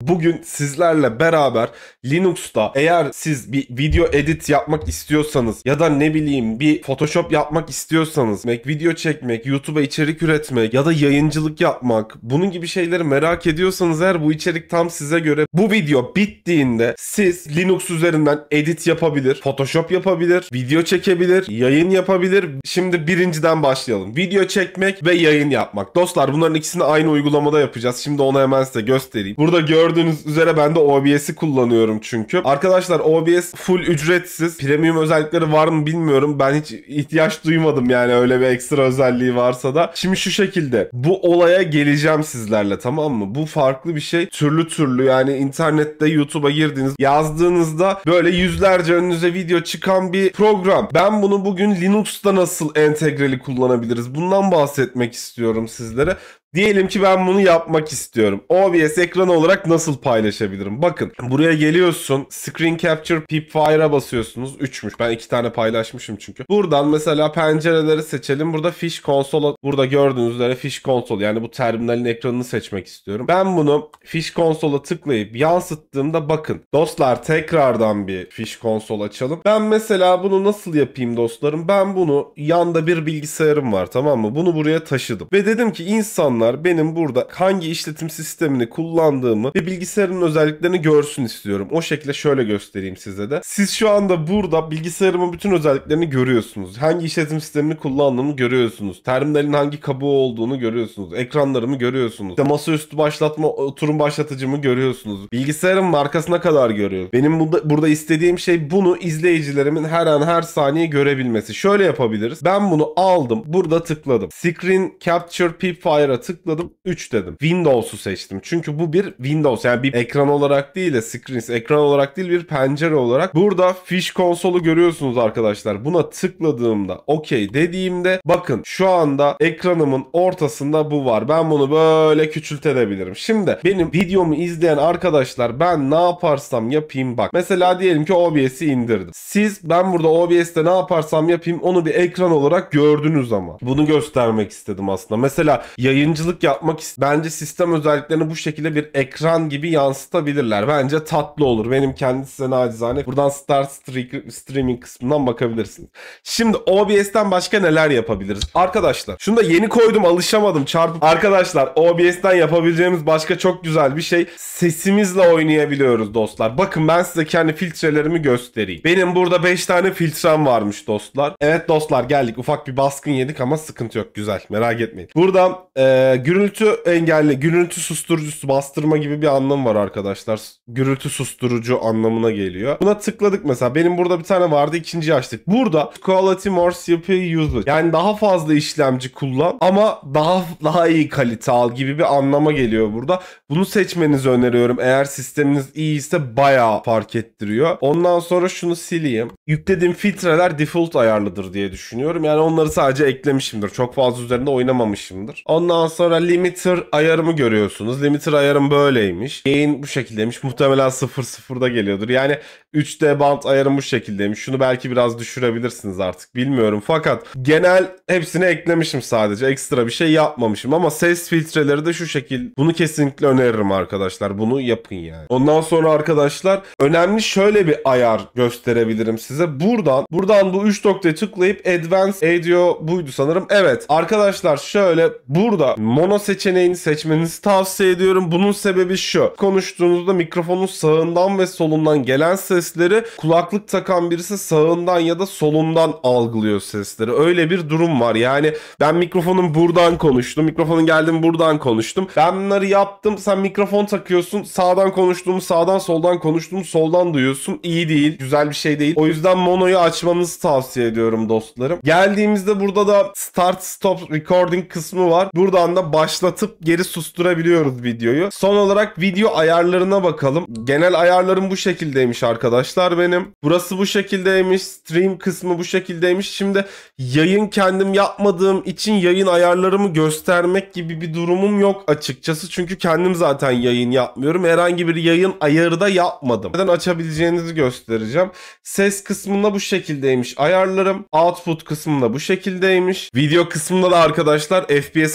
Bugün sizlerle beraber Linux'ta eğer siz bir video edit yapmak istiyorsanız ya da ne bileyim bir Photoshop yapmak istiyorsanız, video çekmek, YouTube'a içerik üretmek ya da yayıncılık yapmak, bunun gibi şeyleri merak ediyorsanız eğer bu içerik tam size göre. Bu video bittiğinde siz Linux üzerinden edit yapabilir, Photoshop yapabilir, video çekebilir, yayın yapabilir. Şimdi birinciden başlayalım. Video çekmek ve yayın yapmak. Dostlar bunların ikisini aynı uygulamada yapacağız. Şimdi onu hemen size göstereyim. Burada gördüğünüz üzere ben de OBS'i kullanıyorum çünkü. Arkadaşlar OBS full ücretsiz. Premium özellikleri var mı bilmiyorum. Ben hiç ihtiyaç duymadım yani öyle bir ekstra özelliği varsa da. Şimdi şu şekilde bu olaya geleceğim sizlerle, tamam mı? Bu farklı bir şey. Türlü yani internette YouTube'a girdiğiniz yazdığınızda böyle yüzlerce önünüze video çıkan bir program. Ben bunu bugün Linux'ta nasıl entegreli kullanabiliriz? Bundan bahsetmek istiyorum sizlere. Diyelim ki ben bunu yapmak istiyorum. OBS ekranı olarak nasıl paylaşabilirim? Bakın buraya geliyorsun. Screen Capture Pipfire'a basıyorsunuz. 3'müş. Ben 2 tane paylaşmışım çünkü. Buradan mesela pencereleri seçelim. Burada Fish Console, burada gördüğünüz üzere Fish Console, yani bu terminalin ekranını seçmek istiyorum. Ben bunu Fish Console'a tıklayıp yansıttığımda bakın. Dostlar tekrardan bir Fish Console açalım. Ben mesela bunu nasıl yapayım dostlarım? Ben bunu yanda bir bilgisayarım var, tamam mı? Bunu buraya taşıdım. Ve dedim ki insanlar benim burada hangi işletim sistemini kullandığımı ve bilgisayarın özelliklerini görsün istiyorum. O şekilde şöyle göstereyim size de. Siz şu anda burada bilgisayarımın bütün özelliklerini görüyorsunuz. Hangi işletim sistemini kullandığımı görüyorsunuz. Terminalin hangi kabuğu olduğunu görüyorsunuz. Ekranlarımı görüyorsunuz. İşte masaüstü başlatma, oturum başlatıcımı görüyorsunuz. Bilgisayarın markasına kadar görüyorsunuz. Benim burada istediğim şey bunu izleyicilerimin her an her saniye görebilmesi. Şöyle yapabiliriz. Ben bunu aldım. Burada tıkladım. Screen Capture Pipfire'a tıkladım. 3 dedim. Windows'u seçtim. Çünkü bu bir Windows. Yani bir ekran olarak değil de screens. Ekran olarak değil, bir pencere olarak. Burada Fish Console'u görüyorsunuz arkadaşlar. Buna tıkladığımda OK dediğimde bakın şu anda ekranımın ortasında bu var. Ben bunu böyle küçültebilirim. Şimdi benim videomu izleyen arkadaşlar ben ne yaparsam yapayım bak. Mesela diyelim ki OBS'i indirdim. Ben burada OBS'te ne yaparsam yapayım onu bir ekran olarak gördünüz ama. Bunu göstermek istedim aslında. Mesela yayıncılık yapmak bence sistem özelliklerini bu şekilde bir ekran gibi yansıtabilirler. Bence tatlı olur. Benim kendi size nacizane buradan Start Streaming kısmından bakabilirsiniz. Şimdi OBS'ten başka neler yapabiliriz? Arkadaşlar şunu da yeni koydum, alışamadım. Arkadaşlar OBS'ten yapabileceğimiz başka çok güzel bir şey. Sesimizle oynayabiliyoruz dostlar. Bakın ben size kendi filtrelerimi göstereyim. Benim burada 5 tane filtrem varmış dostlar. Evet dostlar geldik. Ufak bir baskın yedik ama sıkıntı yok. Güzel. Merak etmeyin. Burada gürültü engelli, gürültü susturucusu, bastırma gibi bir anlamı var arkadaşlar. Gürültü susturucu anlamına geliyor. Buna tıkladık mesela. Benim burada bir tane vardı. İkinciyi açtık. Burada Quality More CPU Usage. Yani daha fazla işlemci kullan ama daha iyi kalite al gibi bir anlama geliyor burada. Bunu seçmenizi öneriyorum. Eğer sisteminiz iyiyse bayağı fark ettiriyor. Ondan sonra şunu sileyim. Yüklediğim filtreler default ayarlıdır diye düşünüyorum. Yani onları sadece eklemişimdir. Çok fazla üzerinde oynamamışımdır. Ondan sonra limiter ayarımı görüyorsunuz. Limiter ayarım böyleymiş. Gain bu şekildeymiş. Muhtemelen 0.0'da geliyordur. Yani 3D band ayarım bu şekildeymiş. Şunu belki biraz düşürebilirsiniz artık. Bilmiyorum. Fakat genel hepsini eklemişim sadece. Ekstra bir şey yapmamışım. Ama ses filtreleri de şu şekil. Bunu kesinlikle öneririm arkadaşlar. Bunu yapın yani. Ondan sonra arkadaşlar önemli şöyle bir ayar gösterebilirim size. Buradan bu 3 noktaya tıklayıp Advanced Audio buydu sanırım. Evet. Arkadaşlar şöyle burada mono seçeneğini seçmenizi tavsiye ediyorum. Bunun sebebi şu. Konuştuğunuzda mikrofonun sağından ve solundan gelen sesleri kulaklık takan birisi sağından ya da solundan algılıyor sesleri. Öyle bir durum var. Yani ben mikrofonun buradan konuştum. Mikrofonun geldim buradan konuştum. Ben bunları yaptım. Sen mikrofon takıyorsun. Sağdan konuştuğumu sağdan, soldan konuştuğumu soldan duyuyorsun. İyi değil. Güzel bir şey değil. O yüzden monoyu açmanızı tavsiye ediyorum dostlarım. Geldiğimizde burada da Start Stop Recording kısmı var. Buradan da başlatıp geri susturabiliyoruz videoyu. Son olarak video ayarlarına bakalım. Genel ayarlarım bu şekildeymiş arkadaşlar benim. Burası bu şekildeymiş. Stream kısmı bu şekildeymiş. Şimdi yayın kendim yapmadığım için yayın ayarlarımı göstermek gibi bir durumum yok açıkçası. Çünkü kendim zaten yayın yapmıyorum. Herhangi bir yayın ayarı da yapmadım. Neden açabileceğinizi göstereceğim. Ses kısmında bu şekildeymiş ayarlarım. Output kısmında bu şekildeymiş. Video kısmında da arkadaşlar FPS'i 60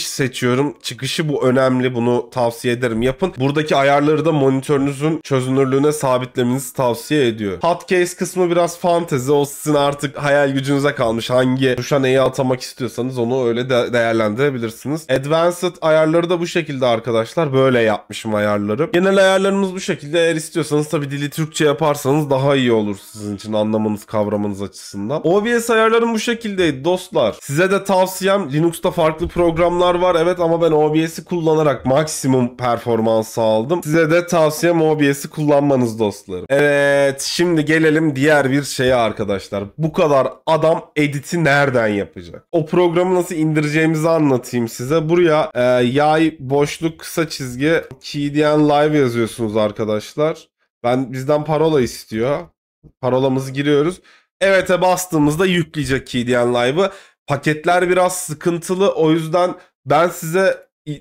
çıkış seçiyorum. Çıkışı bu önemli. Bunu tavsiye ederim. Yapın. Buradaki ayarları da monitörünüzün çözünürlüğüne sabitlemenizi tavsiye ediyor. Hotkeys kısmı biraz fantezi. O sizin artık hayal gücünüze kalmış. Hangi tuşa neyi atamak istiyorsanız onu öyle değerlendirebilirsiniz. Advanced ayarları da bu şekilde arkadaşlar. Böyle yapmışım ayarları. Genel ayarlarımız bu şekilde. Eğer istiyorsanız tabii dili Türkçe yaparsanız daha iyi olur sizin için anlamanız, kavramanız açısından. OBS ayarlarım bu şekildeydi dostlar. Size de tavsiyem, Linux'ta farklı programlar var evet, ama ben OBS'i kullanarak maksimum performans sağladım. Size de tavsiyem OBS'i kullanmanız dostlarım. Evet, şimdi gelelim diğer bir şeye arkadaşlar. Bu kadar adam editi nereden yapacak? O programı nasıl indireceğimizi anlatayım size. Buraya yay, boşluk, kısa çizgi, KDN Live yazıyorsunuz arkadaşlar. Bizden parola istiyor. Parolamızı giriyoruz. Evet'e bastığımızda yükleyecek KDN Live'ı. Paketler biraz sıkıntılı. O yüzden ben size,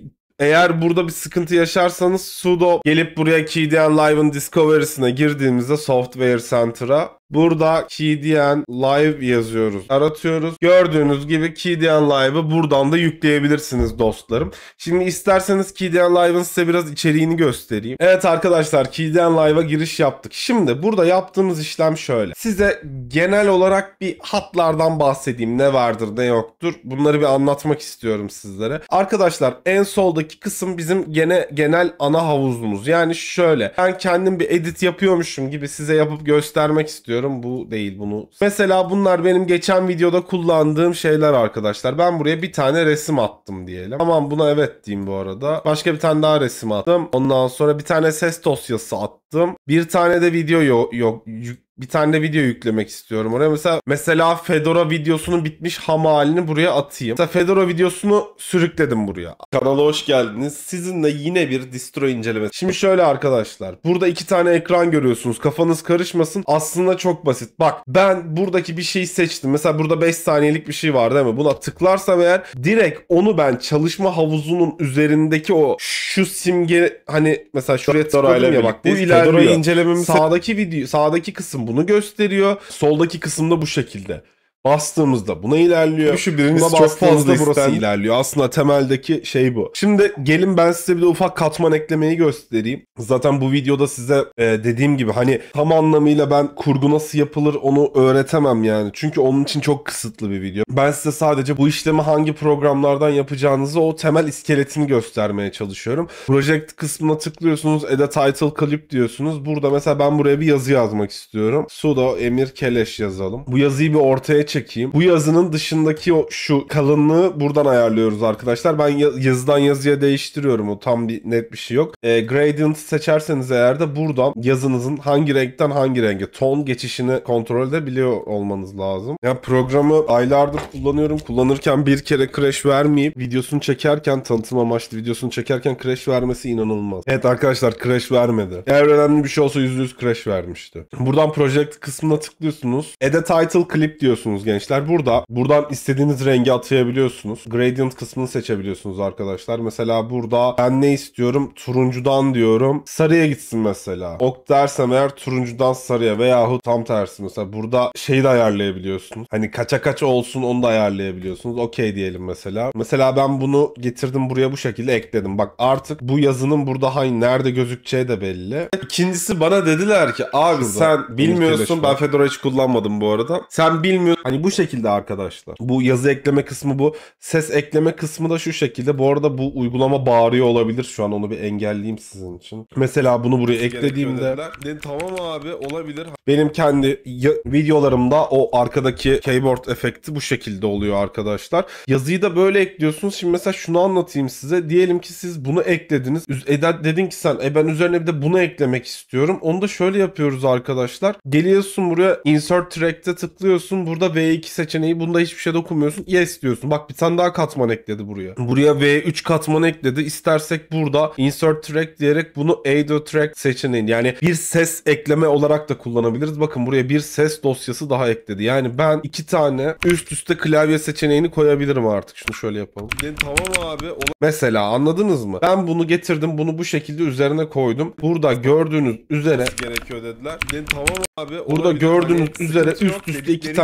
eğer burada bir sıkıntı yaşarsanız sudo gelip buraya KDN Live'ın Discovery'sine girdiğimizde Software Center'a burada KDN Live yazıyoruz. Aratıyoruz. Gördüğünüz gibi KDN Live'ı buradan da yükleyebilirsiniz dostlarım. Şimdi isterseniz KDN Live'ın size biraz içeriğini göstereyim. Evet arkadaşlar, KDN Live'a giriş yaptık. Şimdi burada yaptığımız işlem şöyle. Size genel olarak bir hatlardan bahsedeyim. Ne vardır ne yoktur. Bunları bir anlatmak istiyorum sizlere. Arkadaşlar en soldaki kısım bizim genel ana havuzumuz. Yani şöyle, ben kendim bir edit yapıyormuşum gibi size yapıp göstermek istiyorum. Bu değil, bunu. Mesela bunlar benim geçen videoda kullandığım şeyler arkadaşlar. Ben buraya bir tane resim attım diyelim. Tamam, buna evet diyeyim bu arada. Başka bir tane daha resim attım. Ondan sonra bir tane ses dosyası attım. Bir tane de video bir tane de video yüklemek istiyorum oraya. Mesela Fedora videosunun bitmiş ham halini buraya atayım. Mesela Fedora videosunu sürükledim buraya. Kanala hoş geldiniz. Sizinle yine bir distro incelemesi. Şimdi şöyle arkadaşlar. Burada 2 tane ekran görüyorsunuz. Kafanız karışmasın. Aslında çok basit. Bak, ben buradaki bir şeyi seçtim. Mesela burada 5 saniyelik bir şey var değil mi? Buna tıklarsam eğer direkt onu ben çalışma havuzunun üzerindeki şu simge, hani mesela şuraya tıkladım ya, bak bu ilerliyor. Fedora incelememiz sağdaki kısım bunu gösteriyor. Soldaki kısımda bu şekilde. Bastığımızda buna ilerliyor. Şu birincisi çok fazla burası ilerliyor. Aslında temeldeki şey bu. Şimdi gelin ben size bir de ufak katman eklemeyi göstereyim. Zaten bu videoda size dediğim gibi hani tam anlamıyla ben kurgu nasıl yapılır onu öğretemem yani. Çünkü onun için çok kısıtlı bir video. Ben size sadece bu işlemi hangi programlardan yapacağınızı, o temel iskeletini göstermeye çalışıyorum. Project kısmına tıklıyorsunuz. Add a title clip diyorsunuz. Burada mesela ben buraya bir yazı yazmak istiyorum. Sudo Emir Keleş yazalım. Bu yazıyı bir ortaya çekeyim. Bu yazının dışındaki şu kalınlığı buradan ayarlıyoruz arkadaşlar. Ben yazıdan yazıya değiştiriyorum. O tam net bir şey yok. Gradient seçerseniz eğer de buradan yazınızın hangi renkten hangi renge ton geçişini kontrol edebiliyor olmanız lazım. Yani programı aylardır kullanıyorum. Kullanırken bir kere crash vermeyip videosunu çekerken, tanıtım amaçlı videosunu çekerken crash vermesi inanılmaz. Evet arkadaşlar, crash vermedi. Eğer önemli bir şey olsa %100 crash vermişti. Buradan project kısmına tıklıyorsunuz. Add a title clip diyorsunuz gençler. Buradan istediğiniz rengi atayabiliyorsunuz. Gradient kısmını seçebiliyorsunuz arkadaşlar. Mesela burada ben ne istiyorum? Turuncudan diyorum. Sarıya gitsin mesela. Ok dersem eğer turuncudan sarıya, veyahut tam tersi mesela. Burada şeyi de ayarlayabiliyorsunuz. Hani kaça kaç olsun onu da ayarlayabiliyorsunuz. Okey diyelim mesela. Mesela ben bunu getirdim buraya, bu şekilde ekledim. Bak artık bu yazının burada nerede gözükeceği de belli. İkincisi, bana dediler ki abi sen bilmiyorsun. Ben Fedora hiç kullanmadım bu arada. Sen bilmiyorsun. Hani bu şekilde arkadaşlar. Bu yazı ekleme kısmı bu. Ses ekleme kısmı da şu şekilde. Bu arada bu uygulama bağırıyor olabilir şu an. Onu bir engelleyeyim sizin için. Mesela bunu buraya eklediğimde tamam abi, olabilir. Benim kendi videolarımda o arkadaki keyboard efekti bu şekilde oluyor arkadaşlar. Yazıyı da böyle ekliyorsunuz. Şimdi mesela şunu anlatayım size. Diyelim ki siz bunu eklediniz. Dedin ki sen ben üzerine bir de bunu eklemek istiyorum. Onu da şöyle yapıyoruz arkadaşlar. Geliyorsun buraya, insert track'te tıklıyorsun. Burada V2 seçeneği, bunda hiçbir şey dokunmuyorsun. Yes diyorsun. Bak bir tane daha katman ekledi buraya. Buraya V3 katman ekledi. İstersek burada insert track diyerek bunu audio track seçeneğini, yani bir ses ekleme olarak da kullanabiliriz. Bakın buraya bir ses dosyası daha ekledi. Yani ben 2 tane üst üste klavye seçeneğini koyabilirim artık. Şunu şöyle yapalım. Tamam abi. Mesela anladınız mı? Ben bunu getirdim. Bunu bu şekilde üzerine koydum. Burada gördüğünüz üzere gerekiyor dediler. Tamam abi. Burada gördüğünüz üzere üst üste 2 tane yazı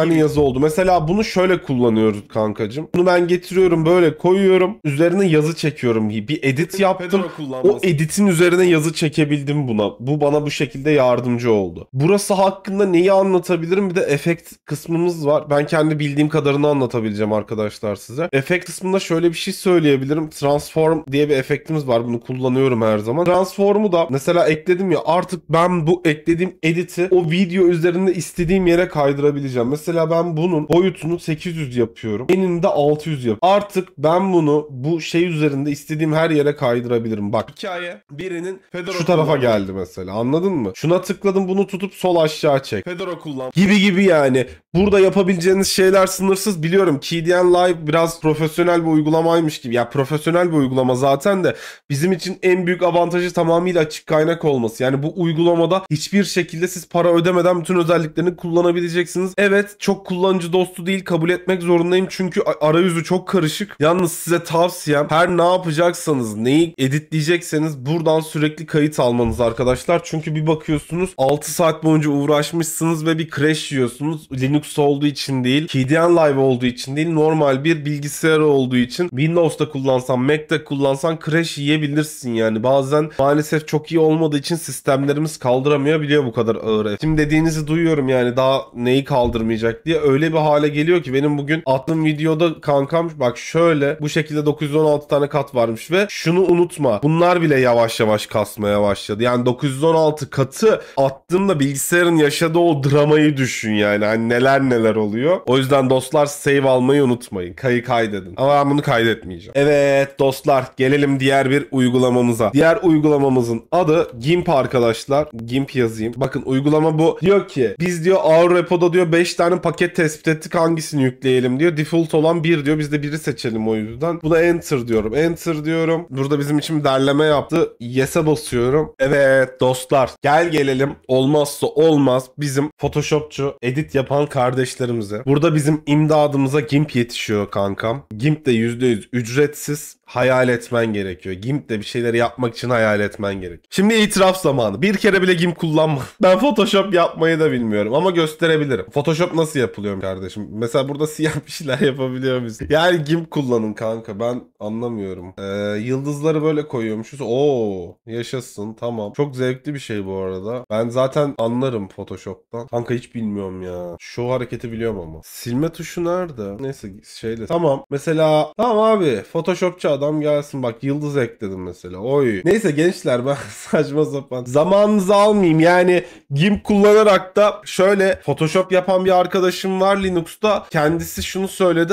oldu. Mesela bunu şöyle kullanıyoruz kankacığım. Bunu ben getiriyorum böyle koyuyorum. Üzerine yazı çekiyorum. Bir edit yaptım. O editin üzerine yazı çekebildim buna. Bu bana bu şekilde yardımcı oldu. Burası hakkında neyi anlatabilirim? Bir de efekt kısmımız var. Ben kendi bildiğim kadarını anlatabileceğim arkadaşlar size. Efekt kısmında şöyle bir şey söyleyebilirim. Transform diye bir efektimiz var. Bunu kullanıyorum her zaman. Transform'u da mesela ekledim ya, artık ben bu eklediğim editi o video üzerinde istediğim yere kaydırabileceğim. Mesela ben bunun boyutunu 800 yapıyorum. Enini de 600 yapıyorum. Artık ben bunu bu şey üzerinde istediğim her yere kaydırabilirim. Bak, hikaye birinin Fedora şu tarafa geldi mesela. Anladın mı? Şuna tıkladım, bunu tutup sol aşağı çek. Fedora kullan. Gibi yani. Burada yapabileceğiniz şeyler sınırsız. Biliyorum KDN Live biraz profesyonel bir uygulamaymış gibi. Ya profesyonel bir uygulama zaten de bizim için en büyük avantajı tamamıyla açık kaynak olması. Yani bu uygulamada hiçbir şekilde siz para ödemeden bütün özelliklerini kullanabileceksiniz. Evet, çok kullanıcı dostu değil, kabul etmek zorundayım çünkü arayüzü çok karışık. Yalnız size tavsiyem, her ne yapacaksanız, neyi editleyecekseniz buradan sürekli kayıt almanız arkadaşlar. Çünkü bir bakıyorsunuz 6 saat boyunca uğraşmışsınız ve bir crash yiyorsunuz. Linux olduğu için değil, KDN Live olduğu için değil, normal bir bilgisayar olduğu için. Windows'ta kullansan, Mac'te kullansan crash yiyebilirsin yani. Bazen maalesef çok iyi olmadığı için sistemlerimiz kaldıramayabiliyor bu kadar ağır. Şimdi dediğinizi duyuyorum yani, daha neyi kaldırmayacak diye. Öyle bir hale geliyor ki benim bugün attığım videoda kankam bak şöyle bu şekilde 916 tane kat varmış ve şunu unutma, bunlar bile yavaş yavaş kasmaya başladı. Yani 916 katı attığımda bilgisayarın yaşadığı o dramayı düşün yani. Hani neler oluyor. O yüzden dostlar, save almayı unutmayın. Kaydedin. Ama ben bunu kaydetmeyeceğim. Evet dostlar, gelelim diğer bir uygulamamıza. Diğer uygulamamızın adı GIMP arkadaşlar. GIMP yazayım. Bakın uygulama bu. Diyor ki biz diyor Our Repo'da diyor 5 tane paket tespit ettik, hangisini yükleyelim diyor. Default olan 1 diyor. Biz de 1'i seçelim o yüzden. Buna enter diyorum. Enter diyorum. Burada bizim için derleme yaptı. Yes'e basıyorum. Evet dostlar, gelelim olmazsa olmaz bizim Photoshopçu edit yapan kardeşlerimize. Burada bizim imdadımıza GIMP yetişiyor kankam. GIMP de %100 ücretsiz. Hayal etmen gerekiyor. GIMP'te bir şeyleri yapmak için hayal etmen gerekiyor. Şimdi itiraf zamanı. Bir kere bile GIMP kullanmadım. Ben Photoshop yapmayı da bilmiyorum ama gösterebilirim. Photoshop nasıl yapılıyor kardeşim? Mesela burada siyah bir şeyler yapabiliyor muyuz? Yani GIMP kullanın kanka. Ben anlamıyorum. Yıldızları böyle koyuyormuşuz. Oo, yaşasın. Tamam. Çok zevkli bir şey bu arada. Ben zaten anlarım Photoshop'tan. Kanka hiç bilmiyorum ya. Şu hareketi biliyorum ama. Silme tuşu nerede? Neyse şeyde. Tamam. Mesela tamam abi. Photoshopçu adam gelsin. Bak yıldız ekledim mesela. Oy. Neyse gençler, ben saçma sapan zamanınızı almayayım. Yani GIMP kullanarak da şöyle Photoshop yapan bir arkadaşım var Linux'ta. Kendisi şunu söyledi.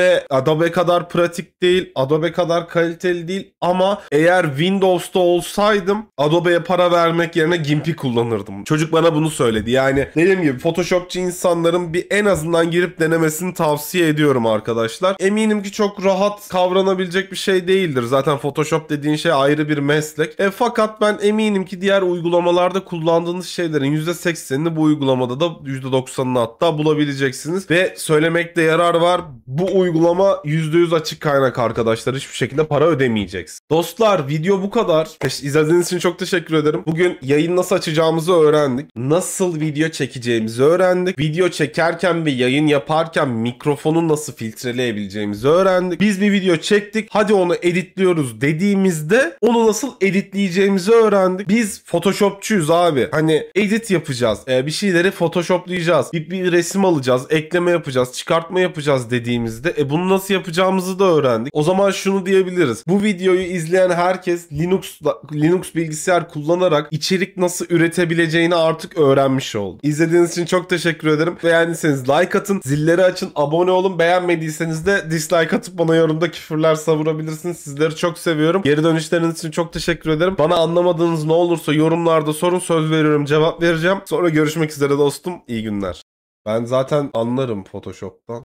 Adobe kadar pratik değil. Adobe kadar kaliteli değil. Ama eğer Windows'ta olsaydım Adobe'ye para vermek yerine GIMP'i kullanırdım. Çocuk bana bunu söyledi. Yani dediğim gibi Photoshopçu insanların bir en azından girip denemesini tavsiye ediyorum arkadaşlar. Eminim ki çok rahat kavranabilecek bir şey değildir. Zaten Photoshop dediğin şey ayrı bir meslek. Fakat ben eminim ki diğer uygulamalarda kullandığınız şeylerin %80'ini bu uygulamada da %90'ını hatta bulabileceksiniz. Ve söylemekte yarar var. Bu uygulama %100 açık kaynak arkadaşlar. Hiçbir şekilde para ödemeyeceksin. Dostlar, video bu kadar. İzlediğiniz için çok teşekkür ederim. Bugün yayın nasıl açacağımızı öğrendik. Nasıl video çekeceğimizi öğrendik. Video çekerken ve yayın yaparken mikrofonu nasıl filtreleyebileceğimizi öğrendik. Biz bir video çektik. Hadi onu editliyoruz dediğimizde onu nasıl editleyeceğimizi öğrendik. Biz Photoshopçuyuz abi. Hani edit yapacağız. Bir şeyleri Photoshoplayacağız. Bir resim alacağız. Ekleme yapacağız. Çıkartma yapacağız dediğimizde bunu nasıl yapacağımızı da öğrendik. O zaman şunu diyebiliriz. Bu videoyu izleyen herkes Linux bilgisayar kullanarak içerik nasıl üretebileceğini artık öğrenmiş oldu. İzlediğiniz için çok teşekkür ederim. Beğendiyseniz like atın. Zilleri açın. Abone olun. Beğenmediyseniz de dislike atıp bana yorumda küfürler savurabilirsiniz. Sizleri çok seviyorum. Geri dönüşleriniz için çok teşekkür ederim. Bana anlamadığınız ne olursa yorumlarda sorun. Söz veriyorum, cevap vereceğim. Sonra görüşmek üzere dostum. İyi günler. Ben zaten anlarım Photoshop'tan.